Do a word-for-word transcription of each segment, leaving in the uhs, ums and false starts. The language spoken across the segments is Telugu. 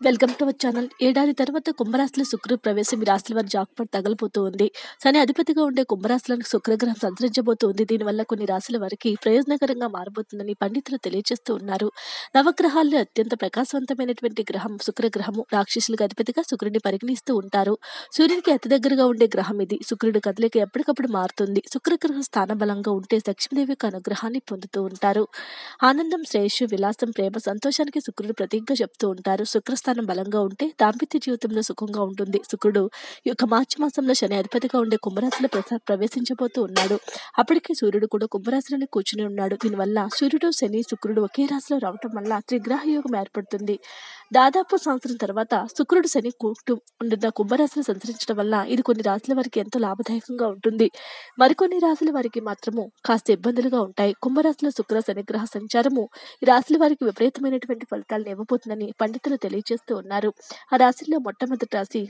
Welcome to our channel. ఏడాది తర్వాత కుంభరాశిలో శుక్రుడు ప్రవేశం ఈ రాశుల వారి జాక్పాట్ తగలబోతూ ఉంది. శని అధిపతిగా ఉండే కుంభరాశులను శుక్రగ్రహం సంచరించబోతూ ఉంది. దీనివల్ల కొన్ని రాశుల వారికి ప్రయోజనకరంగా మారబోతుందని పండితులు తెలియజేస్తూ ఉన్నారు. నవగ్రహాల్లో అత్యంత ప్రకాశవంతమైనటువంటి గ్రహం శుక్రగ్రహము. రాక్షసులకు అధిపతిగా శుక్రుడిని పరిగణిస్తూ ఉంటారు. సూర్యునికి అతి దగ్గరగా ఉండే గ్రహం ఇది. శుక్రుడి కదలిక ఎప్పటికప్పుడు మారుతుంది. శుక్రగ్రహం స్థాన బలంగా ఉంటే లక్ష్మీదేవి యొక్క అనుగ్రహాన్ని పొందుతూ ఉంటారు. ఆనందం, శ్రేయస్సు, విలాసం, ప్రేమ, సంతోషానికి శుక్రుడు ప్రతీకగా చెప్తూ ఉంటారు. శుక్రస్థానం బలంగా ఉంటే దాంపత్య జీవితంలో సుఖంగా ఉంటుంది. శుక్రుడు ఈ యొక్క మార్చి మాసంలో శని అధిపతిగా ఉండే కుంభరాశిలో ప్రస ప్రవేశించబోతూ ఉన్నాడు. అప్పటికే సూర్యుడు కూడా కుంభరాశిలోనే కూర్చుని ఉన్నాడు. దీనివల్ల సూర్యుడు, శని, శుక్రుడు ఒకే రాశిలో రావటం వల్ల త్రిగ్రహ యోగం ఏర్పడుతుంది. దాదాపు సంవత్సరం తర్వాత శుక్రుడు శని కూటు ఉంటున్న కుంభరాశిలో సంచరించడం వల్ల ఇది కొన్ని రాశుల వారికి ఎంతో లాభదాయకంగా ఉంటుంది. మరికొన్ని రాశుల వారికి మాత్రము కాస్త ఇబ్బందులుగా ఉంటాయి. కుంభరాశిలో శుక్ర శనిగ్రహ సంచారము ఈ రాశుల వారికి విపరీతమైనటువంటి ఫలితాలను ఇవ్వబోతుందని పండితులు తెలియజేస్తూ ఉన్నారు. ఆ రాశిలో మొట్టమొదటి రాశి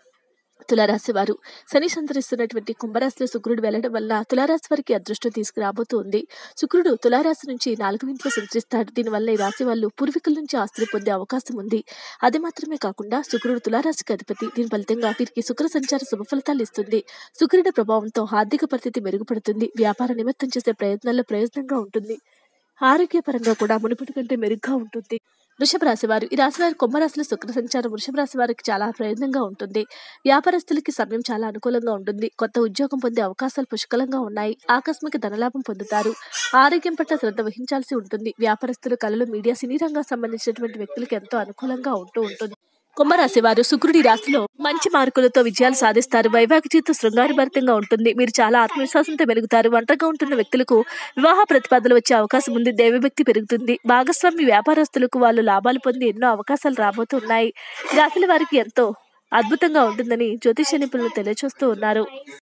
తులారాశి వారు. శని సంచరిస్తున్నటువంటి కుంభరాశిలో శుక్రుడు వెళ్లడం వల్ల తులారాశి వారికి అదృష్టం తీసుకురాబోతూ ఉంది. శుక్రుడు తులారాశి నుంచి నాలుగు ఇంట్లో సంచరిస్తాడు. దీనివల్ల ఈ రాశి వాళ్ళు పూర్వీకుల నుంచి ఆస్తులు పొందే అవకాశం ఉంది. అది మాత్రమే కాకుండా శుక్రుడు తులారాశికి అధిపతి. దీని ఫలితంగా వీరికి శుక్ర సంచార శుభ ఫలితాలు ఇస్తుంది. శుక్రుడి ప్రభావంతో ఆర్థిక పరిస్థితి మెరుగుపడుతుంది. వ్యాపార నిమిత్తం చేసే ప్రయత్నాల్లో ప్రయోజనంగా ఉంటుంది. ఆరోగ్యపరంగా కూడా మునుపటి కంటే మెరుగ్గా ఉంటుంది. వృషభ రాశి వారు. ఈ రాశి వారి కుంభరాశిలో శుక్ర సంచారం వృషభ రాశి వారికి చాలా ప్రయోజనంగా ఉంటుంది. వ్యాపారస్తులకి సమయం చాలా అనుకూలంగా ఉంటుంది. కొత్త ఉద్యోగం పొందే అవకాశాలు పుష్కలంగా ఉన్నాయి. ఆకస్మిక ధనలాభం పొందుతారు. ఆరోగ్యం పట్ల శ్రద్ధ వహించాల్సి ఉంటుంది. వ్యాపారస్తులు, కళలు, మీడియా, సినీ రంగానికి సంబంధించినటువంటి వ్యక్తులకు ఎంతో అనుకూలంగా ఉంటూ ఉంటుంది. కుంభరాశి వారు శుక్రుడి రాశిలో మంచి మార్కులతో విజయాలు సాధిస్తారు. వైవాహిక జీవితం శృంగారభరితంగా ఉంటుంది. మీరు చాలా ఆత్మవిశ్వాసంతో మెలుగుతారు. ఒంటరిగా ఉంటున్న వ్యక్తులకు వివాహ ప్రతిపాదనలు వచ్చే అవకాశం ఉంది. దైవభక్తి పెరుగుతుంది. భాగస్వామి వ్యాపారస్తులకు వాళ్ళు లాభాలు పొంది ఎన్నో అవకాశాలు రాబోతున్నాయి. ఈ రాశుల వారికి ఎంతో అద్భుతంగా ఉంటుందని జ్యోతిష నిపుణులు తెలియజేస్తూ ఉన్నారు.